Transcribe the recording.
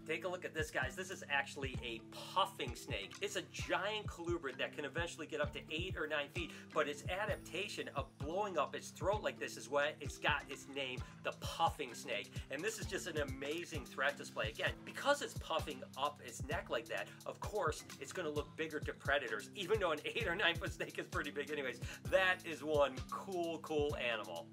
Take a look at this, guys. This is actually a puffing snake. It's a giant colubrid that can eventually get up to 8 or 9 feet, but its adaptation of blowing up its throat like this is what it's got its name, the puffing snake. And this is just an amazing threat display. Again, because it's puffing up its neck like that, of course, it's going to look bigger to predators, even though an 8 or 9 foot snake is pretty big anyways. That is one cool animal.